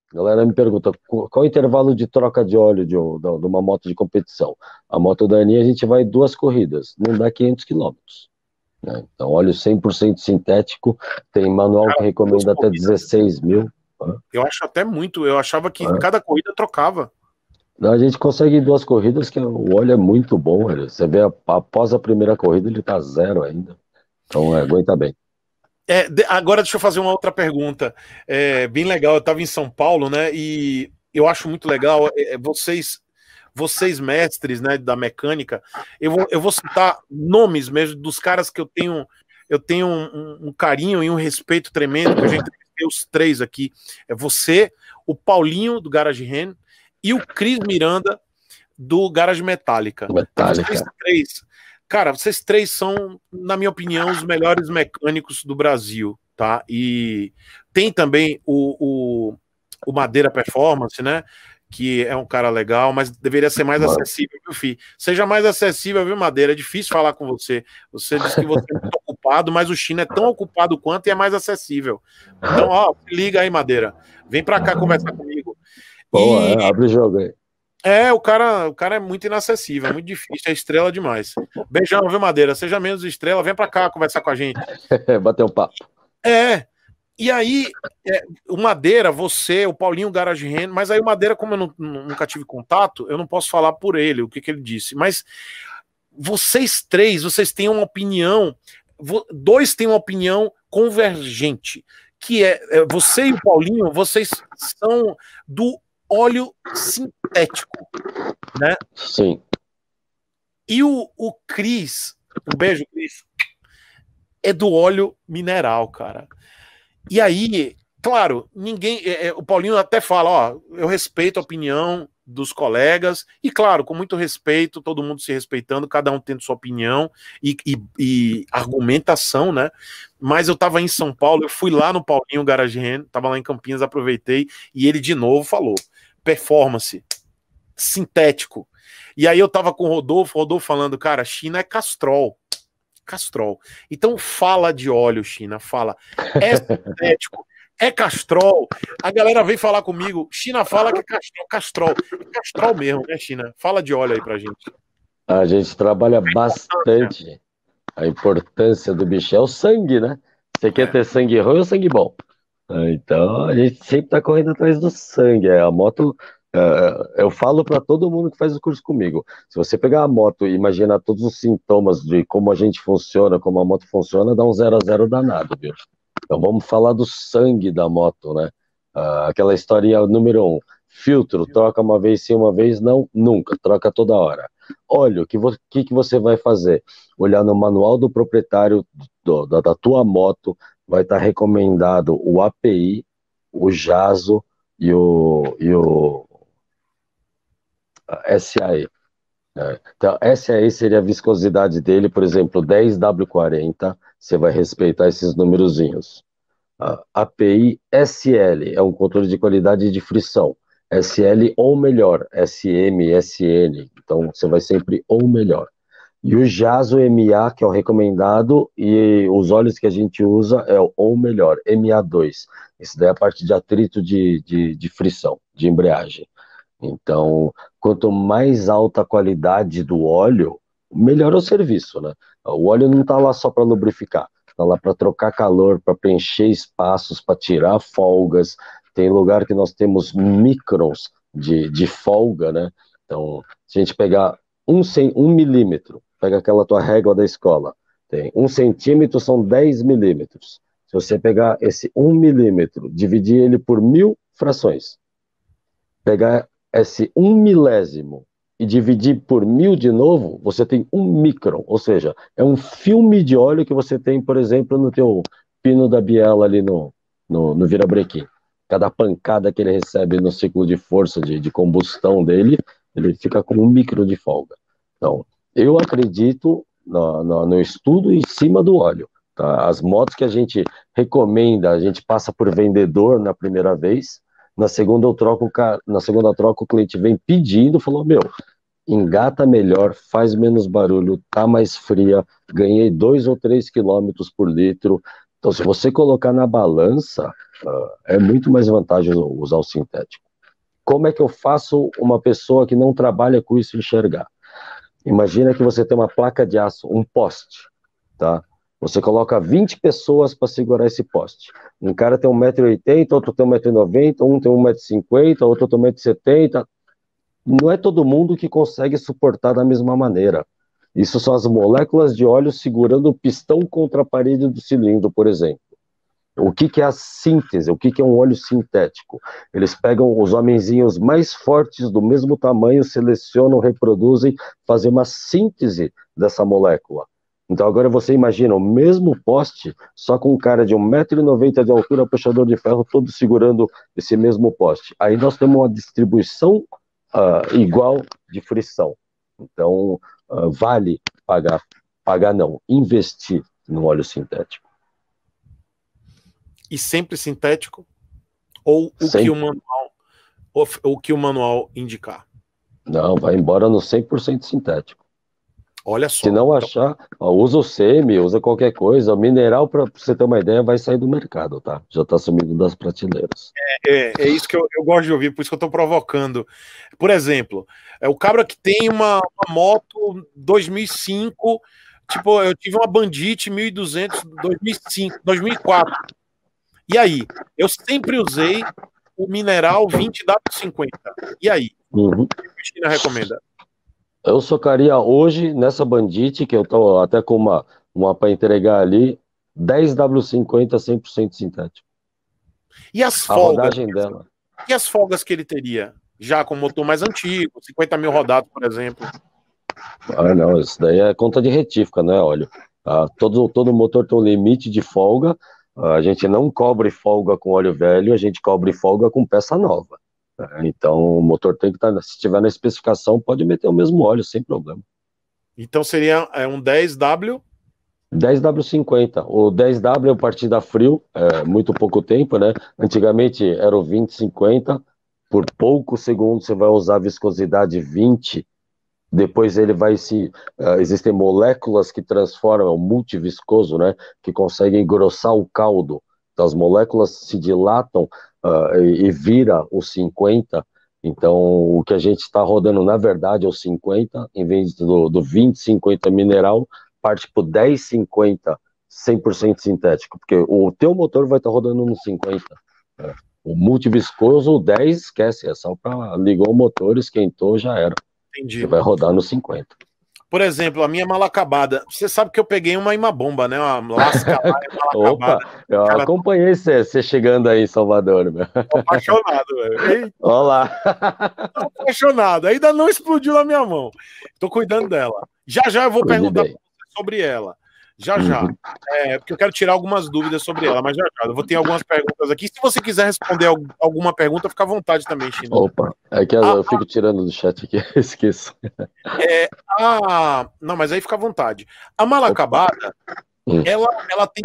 A galera me pergunta qual o intervalo de troca de óleo de uma moto de competição. A moto da Aninha a gente vai duas corridas, não dá 500 quilômetros, né? Então, óleo 100% sintético, tem manual que Duas recomenda até corridas, 16 mil. Né? eu acho até muito. Eu achava que Né? cada corrida trocava. Não, a gente consegue em duas corridas, que o óleo é muito bom. Você vê, após a primeira corrida, ele tá zero ainda. Então, aguenta bem. Agora deixa eu fazer uma outra pergunta. Bem legal, eu estava em São Paulo, né? E eu acho muito legal vocês mestres, né, da mecânica. Eu vou citar nomes mesmo dos caras que eu tenho um carinho e um respeito tremendo, que eu já entrevistei os três aqui. É você, o Paulinho do Garage Hand e o Cris Miranda do Garage Metallica. Vocês Metallica. três, cara, vocês três são, na minha opinião, os melhores mecânicos do Brasil, tá? E tem também o Madeira Performance, né? Que é um cara legal, mas deveria ser mais Mano. acessível, viu, Fih? Seja mais acessível, viu, Madeira? É difícil falar com você. Você diz que você é muito ocupado, mas o China é tão ocupado quanto e é mais acessível. Então, ó, se liga aí, Madeira. Vem pra cá conversar comigo. Boa, E abre o jogo aí. o cara é muito inacessível, é muito difícil, é estrela demais. Beijão, viu, Madeira? Seja menos estrela, vem pra cá conversar com a gente. Bateu um papo. É, e aí, o Madeira, você, o Paulinho Garage Hand, mas aí o Madeira, como eu nunca tive contato, eu não posso falar por ele o que ele disse, mas vocês três, vocês têm uma opinião, dois têm uma opinião convergente, que você e o Paulinho, vocês são do óleo sintético, né? Sim. E o Cris, um beijo, Cris, é do óleo mineral, cara. E aí, claro, ninguém. O Paulinho até fala: ó, eu respeito a opinião dos colegas, e claro, com muito respeito, todo mundo se respeitando, cada um tendo sua opinião e argumentação, né? Mas eu tava em São Paulo, eu fui lá no Paulinho Garage Hand, tava lá em Campinas, aproveitei, e ele de novo falou: performance, sintético. E aí eu tava com o Rodolfo falando, cara, China é Castrol. Castrol. Então fala de óleo, China, fala. É sintético, é Castrol. A galera vem falar comigo, China fala que é Castrol, Castrol. É Castrol mesmo, né, China? Fala de óleo aí pra gente. A gente trabalha bastante. A importância do bicho é o sangue, né? Você quer É. ter sangue ruim ou sangue bom? Então, a gente sempre está correndo atrás do sangue. A moto, eu falo para todo mundo que faz o curso comigo: se você pegar a moto e imaginar todos os sintomas de como a gente funciona, como a moto funciona, dá um 0 a 0 danado, viu? Então, vamos falar do sangue da moto, né? Aquela historinha número um: filtro, troca uma vez sim, uma vez não, nunca, troca toda hora. Olha, que você vai fazer? Olhar no manual do proprietário da tua moto, vai estar recomendado o API, o JASO e o SAE. Né? Então, SAE seria a viscosidade dele, por exemplo, 10W40, você vai respeitar esses numerozinhos. API SL é um controle de qualidade de frição. SL ou melhor, SM, SN. Então, você vai sempre ou melhor. E o JASO MA, que é o recomendado, e os óleos que a gente usa é o ou melhor, MA2. Isso daí é a parte de atrito de frição, de embreagem. Então, quanto mais alta a qualidade do óleo, melhor é o serviço, né? O óleo não está lá só para lubrificar, está lá para trocar calor, para preencher espaços, para tirar folgas. Tem lugar que nós temos microns de folga, né? Então, se a gente pegar um milímetro, pega aquela tua régua da escola, tem 1 centímetro, são 10 milímetros. Se você pegar esse 1 milímetro, dividir ele por 1.000 frações, pegar esse 1 milésimo e dividir por 1.000 de novo, você tem 1 micron, ou seja, é um filme de óleo que você tem, por exemplo, no teu pino da biela ali no virabrequim. Cada pancada que ele recebe no ciclo de força de combustão dele, ele fica com 1 micro de folga. Então, eu acredito no estudo em cima do óleo. Tá? As motos que a gente recomenda, a gente passa por vendedor na primeira vez. Na segunda troca, o cliente vem pedindo, falou: meu, engata melhor, faz menos barulho, tá mais fria, ganhei 2 ou 3 quilômetros por litro, Então, se você colocar na balança, é muito mais vantajoso usar o sintético. Como é que eu faço uma pessoa que não trabalha com isso enxergar? Imagina que você tem uma placa de aço, um poste, tá? Você coloca 20 pessoas para segurar esse poste. Um cara tem 1,80 m, outro tem 1,90 m, um tem 1,50 m, outro tem 1,70 m. Não é todo mundo que consegue suportar da mesma maneira. Isso são as moléculas de óleo segurando o pistão contra a parede do cilindro, por exemplo. O que é a síntese? O que é um óleo sintético? Eles pegam os homenzinhos mais fortes do mesmo tamanho, selecionam, reproduzem, fazem uma síntese dessa molécula. Então agora você imagina o mesmo poste, só com um cara de 1,90 m de altura, puxador de ferro, todo segurando esse mesmo poste. Aí nós temos uma distribuição igual de frição. Então vale pagar não, investir no óleo sintético. E sempre sintético? Ou sempre. O que o manual indicar? Não, vai embora no 100% sintético. Olha só. Se não achar, usa o semi, usa qualquer coisa. O mineral, para você ter uma ideia, vai sair do mercado, tá? Já está sumindo das prateleiras. É isso que eu gosto de ouvir, por isso que eu estou provocando. Por exemplo, o cabra que tem uma moto 2005, tipo, eu tive uma Bandit 1200 2005, 2004. E aí? Eu sempre usei o mineral 20W50. E aí? O que a Cristina recomenda? Eu socaria hoje nessa Bandit, que eu tô até com uma para entregar ali, 10W50 100% sintético. E as folgas? A rodagem dela. E as folgas que ele teria? Já com motor mais antigo, 50 mil rodados, por exemplo. Ah, não, isso daí é conta de retífica, não é óleo. Todo motor tem um limite de folga. A gente não cobre folga com óleo velho, a gente cobre folga com peça nova. Então o motor tem que estar, se estiver na especificação, pode meter o mesmo óleo sem problema. Então seria um 10W? 10W50. O 10W é partida frio, muito pouco tempo, né? Antigamente era o 20-50, por poucos segundos você vai usar a viscosidade 20, depois ele vai existem moléculas que transformam, o multiviscoso, né? Que conseguem engrossar o caldo. Então as moléculas se dilatam e vira o 50. Então o que a gente está rodando na verdade é o 50, em vez do 20-50 mineral, parte para o 10-50 100% sintético, porque o teu motor vai estar rodando no 50. O multiviscoso, o 10, esquece, é só para ligou o motor, esquentou, já era. Entendi. Você vai rodar no 50. Por exemplo, a minha mala acabada. Você sabe que eu peguei uma imabomba, né? Uma lasca Opa, eu acompanhei você chegando aí em Salvador, meu. Tô apaixonado, velho. Olha lá. Tô apaixonado. Ainda não explodiu na minha mão. Tô cuidando dela. Já eu vou perguntar sobre ela. Já. Porque eu quero tirar algumas dúvidas sobre ela, mas já. Eu vou ter algumas perguntas aqui. Se você quiser responder alguma pergunta, fica à vontade também, Chino. Opa, é que eu fico tirando do chat aqui, esqueço. Não, mas aí fica à vontade. A mala acabada, ela tem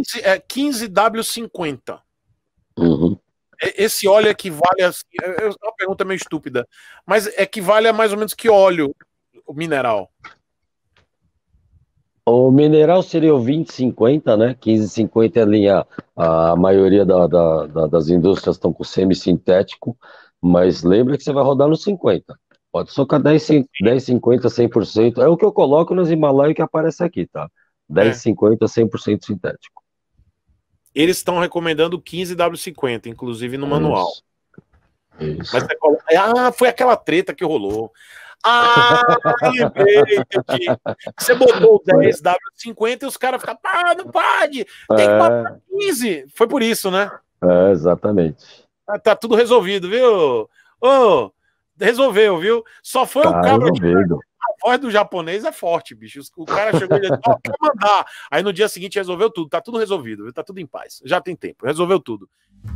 15W50. Uhum. Esse óleo equivale a... É uma pergunta meio estúpida, mas equivale a mais ou menos que óleo, o mineral? O mineral seria o 20-50, né? 15-50 é a linha, a maioria das indústrias estão com semi-sintético, mas lembra que você vai rodar no 50. Pode socar 10-50, 100%. É o que eu coloco nas Himalaia que aparece aqui, tá? 10-50, 100% sintético. Eles estão recomendando 15W50, inclusive no manual. Isso. Mas você coloca... foi aquela treta que rolou. Lembrei, entendi. Você botou o 10W50 e os caras ficam, não pode, tem que botar 15. Foi por isso, né? Exatamente. Tá tudo resolvido, viu? Resolveu, viu? Só foi o cabra de... A voz do japonês é forte, bicho. O cara chegou e disse, quer mandar. Aí no dia seguinte resolveu tudo, tá tudo resolvido, viu? Tá tudo em paz. Já tem tempo, resolveu tudo.